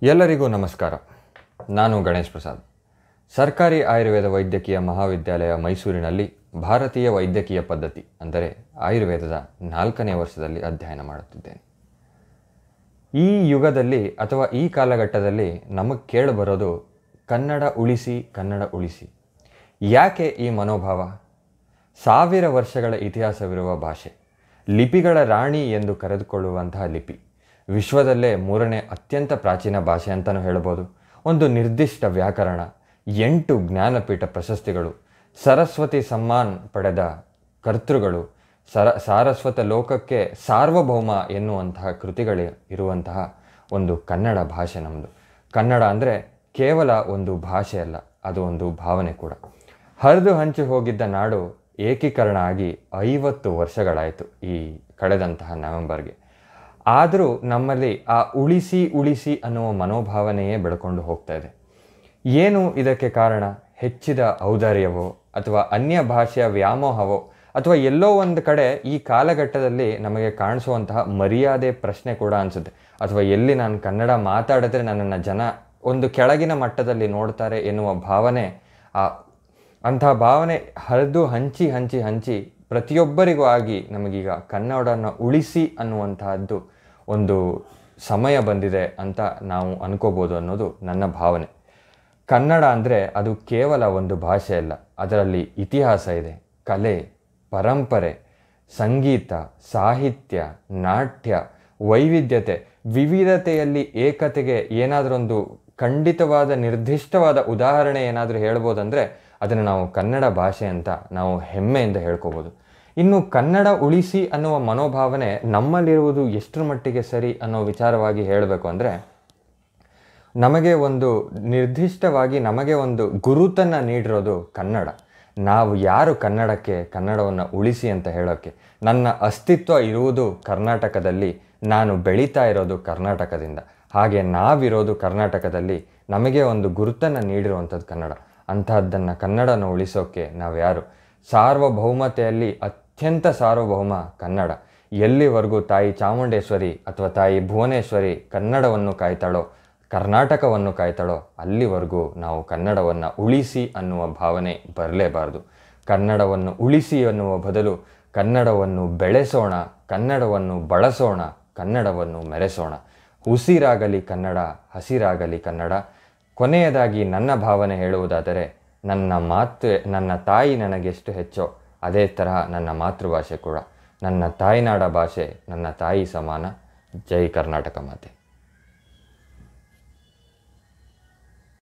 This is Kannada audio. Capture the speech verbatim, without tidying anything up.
ಎಲ್ಲರಿಗೂ ನಮಸ್ಕಾರ. ನಾನು ಗಣೇಶ್ ಪ್ರಸಾದ್. ಸರ್ಕಾರಿ ಆಯುರ್ವೇದ ವೈದ್ಯಕೀಯ ಮಹಾವಿದ್ಯಾಲಯ ಮೈಸೂರಿನಲ್ಲಿ ಭಾರತೀಯ ವೈದ್ಯಕೀಯ ಪದ್ಧತಿ ಅಂದರೆ ಆಯುರ್ವೇದದ ನಾಲ್ಕನೇ ವರ್ಷದಲ್ಲಿ ಅಧ್ಯಯನ ಮಾಡುತ್ತಿದ್ದೇನೆ. ಈ ಯುಗದಲ್ಲಿ ಅಥವಾ ಈ ಕಾಲಘಟ್ಟದಲ್ಲಿ ನಮಗೆ ಕೇಳಿಬರೋದು ಕನ್ನಡ ಉಳಿಸಿ ಕನ್ನಡ ಉಳಿಸಿ. ಯಾಕೆ ಈ ಮನೋಭಾವ? ಸಾವಿರ ವರ್ಷಗಳ ಇತಿಹಾಸವಿರುವ ಭಾಷೆ, ಲಿಪಿಗಳ ರಾಣಿ ಎಂದು ಕರೆದುಕೊಳ್ಳುವಂತಹ ಲಿಪಿ, ವಿಶ್ವದಲ್ಲೇ ಮೂರನೇ ಅತ್ಯಂತ ಪ್ರಾಚೀನ ಭಾಷೆ ಅಂತಲೂ ಹೇಳ್ಬೋದು. ಒಂದು ನಿರ್ದಿಷ್ಟ ವ್ಯಾಕರಣ, ಎಂಟು ಜ್ಞಾನಪೀಠ ಪ್ರಶಸ್ತಿಗಳು, ಸರಸ್ವತಿ ಸಮ್ಮಾನ್ ಪಡೆದ ಕರ್ತೃಗಳು, ಸರ ಸಾರಸ್ವತ ಲೋಕಕ್ಕೆ ಸಾರ್ವಭೌಮ ಎನ್ನುವಂತಹ ಕೃತಿಗಳು ಇರುವಂತಹ ಒಂದು ಕನ್ನಡ ಭಾಷೆ ನಮ್ಮದು. ಕನ್ನಡ ಅಂದರೆ ಕೇವಲ ಒಂದು ಭಾಷೆ ಅಲ್ಲ, ಅದು ಒಂದು ಭಾವನೆ ಕೂಡ. ಹರಿದು ಹಂಚಿ ಹೋಗಿದ್ದ ನಾಡು ಏಕೀಕರಣ ಆಗಿ ಐವತ್ತು ವರ್ಷಗಳಾಯಿತು ಈ ಕಳೆದಂತಹ ನವೆಂಬರ್ಗೆ. ಆದರೂ ನಮ್ಮಲ್ಲಿ ಆ ಉಳಿಸಿ ಉಳಿಸಿ ಅನ್ನುವ ಮನೋಭಾವನೆಯೇ ಬೆಳ್ಕೊಂಡು ಹೋಗ್ತಾ ಇದೆ. ಏನು ಇದಕ್ಕೆ ಕಾರಣ? ಹೆಚ್ಚಿದ ಔದಾರ್ಯವೋ ಅಥವಾ ಅನ್ಯ ಭಾಷೆಯ ವ್ಯಾಮೋಹವೋ ಅಥವಾ ಎಲ್ಲೋ ಒಂದು ಕಡೆ ಈ ಕಾಲಘಟ್ಟದಲ್ಲಿ ನಮಗೆ ಕಾಣಿಸುವಂತಹ ಮರ್ಯಾದೆ ಪ್ರಶ್ನೆ ಕೂಡ ಅನಿಸುತ್ತೆ. ಅಥವಾ ಎಲ್ಲಿ ನಾನು ಕನ್ನಡ ಮಾತಾಡಿದ್ರೆ ನನ್ನನ್ನು ಜನ ಒಂದು ಕೆಳಗಿನ ಮಟ್ಟದಲ್ಲಿ ನೋಡ್ತಾರೆ ಎನ್ನುವ ಭಾವನೆ, ಆ ಅಂಥ ಭಾವನೆ ಹರಿದು ಹಂಚಿ ಹಂಚಿ ಹಂಚಿ ಪ್ರತಿಯೊಬ್ಬರಿಗೂ ಆಗಿ ನಮಗೀಗ ಕನ್ನಡನ ಉಳಿಸಿ ಅನ್ನುವಂತಹದ್ದು ಒಂದು ಸಮಯ ಬಂದಿದೆ ಅಂತ ನಾವು ಅನ್ಕೋಬೋದು ಅನ್ನೋದು ನನ್ನ ಭಾವನೆ. ಕನ್ನಡ ಅಂದರೆ ಅದು ಕೇವಲ ಒಂದು ಭಾಷೆ ಅಲ್ಲ, ಅದರಲ್ಲಿ ಇತಿಹಾಸ ಇದೆ, ಕಲೆ, ಪರಂಪರೆ, ಸಂಗೀತ, ಸಾಹಿತ್ಯ, ನಾಟ್ಯ, ವೈವಿಧ್ಯತೆ, ವಿವಿಧತೆಯಲ್ಲಿ ಏಕತೆಗೆ ಏನಾದರೊಂದು ಖಂಡಿತವಾದ ನಿರ್ದಿಷ್ಟವಾದ ಉದಾಹರಣೆ ಏನಾದರೂ ಹೇಳ್ಬೋದಂದರೆ ಅದನ್ನು ನಾವು ಕನ್ನಡ ಭಾಷೆ ಅಂತ ನಾವು ಹೆಮ್ಮೆಯಿಂದ ಹೇಳ್ಕೋಬೋದು. ಇನ್ನು ಕನ್ನಡ ಉಳಿಸಿ ಅನ್ನುವ ಮನೋಭಾವನೆ ನಮ್ಮಲ್ಲಿರುವುದು ಎಷ್ಟರ ಮಟ್ಟಿಗೆ ಸರಿ ಅನ್ನೋ ವಿಚಾರವಾಗಿ ಹೇಳಬೇಕು ಅಂದರೆ, ನಮಗೆ ಒಂದು ನಿರ್ದಿಷ್ಟವಾಗಿ ನಮಗೆ ಒಂದು ಗುರುತನ್ನು ನೀಡಿರೋದು ಕನ್ನಡ. ನಾವು ಯಾರು ಕನ್ನಡಕ್ಕೆ, ಕನ್ನಡವನ್ನು ಉಳಿಸಿ ಅಂತ ಹೇಳೋಕ್ಕೆ. ನನ್ನ ಅಸ್ತಿತ್ವ ಇರುವುದು ಕರ್ನಾಟಕದಲ್ಲಿ, ನಾನು ಬೆಳೀತಾ ಇರೋದು ಕರ್ನಾಟಕದಿಂದ, ಹಾಗೆ ನಾವಿರೋದು ಕರ್ನಾಟಕದಲ್ಲಿ. ನಮಗೆ ಒಂದು ಗುರುತನ್ನು ನೀಡಿರುವಂಥದ್ದು ಕನ್ನಡ. ಅಂತಹದ್ದನ್ನು ಕನ್ನಡನ ಉಳಿಸೋಕ್ಕೆ ನಾವು ಯಾರು? ಸಾರ್ವಭೌಮತೆಯಲ್ಲಿ ಅತ್ಯಂತ ಸಾರ್ವಭೌಮ ಕನ್ನಡ. ಎಲ್ಲಿವರೆಗೂ ತಾಯಿ ಚಾಮುಂಡೇಶ್ವರಿ ಅಥವಾ ತಾಯಿ ಭುವನೇಶ್ವರಿ ಕನ್ನಡವನ್ನು ಕಾಯ್ತಾಳೋ, ಕರ್ನಾಟಕವನ್ನು ಕಾಯ್ತಾಳೋ, ಅಲ್ಲಿವರೆಗೂ ನಾವು ಕನ್ನಡವನ್ನು ಉಳಿಸಿ ಅನ್ನುವ ಭಾವನೆ ಬರಲೇಬಾರದು. ಕನ್ನಡವನ್ನು ಉಳಿಸಿ ಅನ್ನುವ ಬದಲು ಕನ್ನಡವನ್ನು ಬೆಳೆಸೋಣ, ಕನ್ನಡವನ್ನು ಬಳಸೋಣ, ಕನ್ನಡವನ್ನು ಮೆರೆಸೋಣ. ಉಸಿರಾಗಲಿ ಕನ್ನಡ, ಹಸಿರಾಗಲಿ ಕನ್ನಡ. ಕೊನೆಯದಾಗಿ ನನ್ನ ಭಾವನೆ ಹೇಳುವುದಾದರೆ, ನನ್ನ ಮಾತು ನನ್ನ ತಾಯಿ ನನಗೆಷ್ಟು ಹೆಚ್ಚೋ ಅದೇ ತರಹ ನನ್ನ ಮಾತೃಭಾಷೆ ಕೂಡ. ನನ್ನ ತಾಯ್ನಾಡ ಭಾಷೆ ನನ್ನ ತಾಯಿ ಸಮಾನ. ಜೈ ಕರ್ನಾಟಕ ಮಾತೆ.